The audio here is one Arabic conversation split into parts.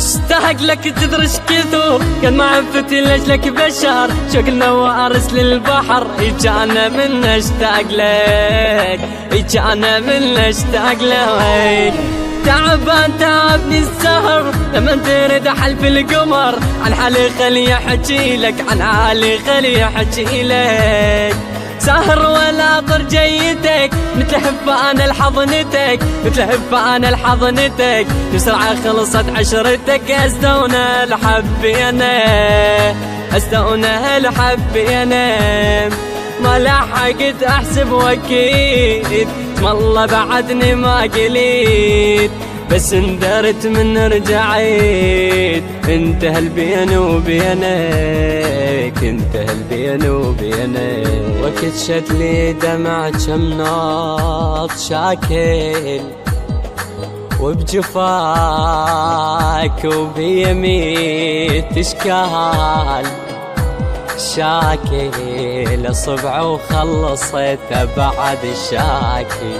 مشتاق لك تدري ايش كثر قد ما عفتي لاجلك بشر شوقنا وارس للبحر انا من اشتاق لك انا من اشتاق لك تعبان تعبني السهر لما تريد حلف القمر عن حالي خلي احكي لك عن حالي خلي احكي لك سهر ولا طر جيتك مثل حبة انا لحضنتك مثل حبة انا لحضنتك بسرعة خلصت عشرتك استونا لحبي انا استونا لحبي انا ما لحقت احسب واكيد والله بعدني ما قليت بس اندرت من رجعيت انتهى البين وبينك انتهى البين وبينك وكتشت لي دمع جمناط شاكل وبجفاك وبيميت اشكال شاكل صبع وخلصت بعد الشاكل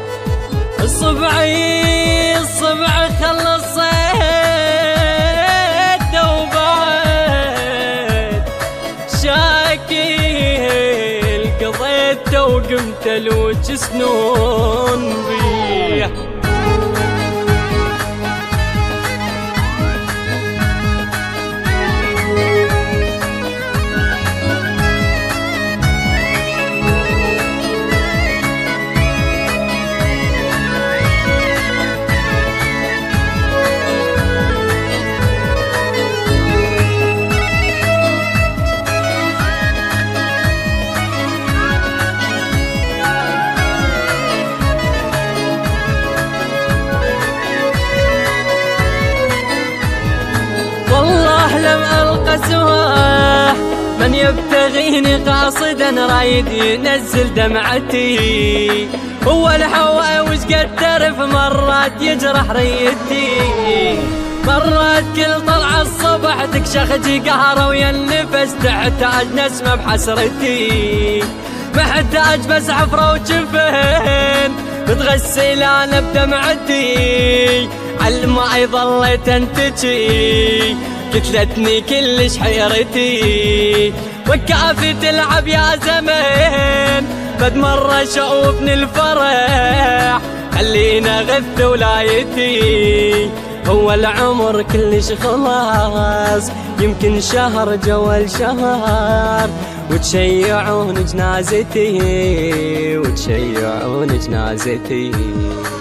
الصبع خلصت وبعد شاكل قضيت وقمت لوج سنون بيه لم ألقى سواه من يبتغيني قاصدا رايد ينزل دمعتي هو الهوى وش قد تعرف مرات يجرح ريتي مرات كل طلعة الصبح تكشخجي قهرة ويا النفس تحتاج نسمة بحسرتي محتاج بس حفرة وجفن بتغسل أنا بدمعتي عالماء ظليت انتجي قتلتني كلش حيرتي وكافي تلعب يا زمان بد مرة شوفني الفرح خلينا غث ولايتي هو العمر كلش خلاص يمكن شهر جوال شهر وتشيعون جنازتي وتشيعون جنازتي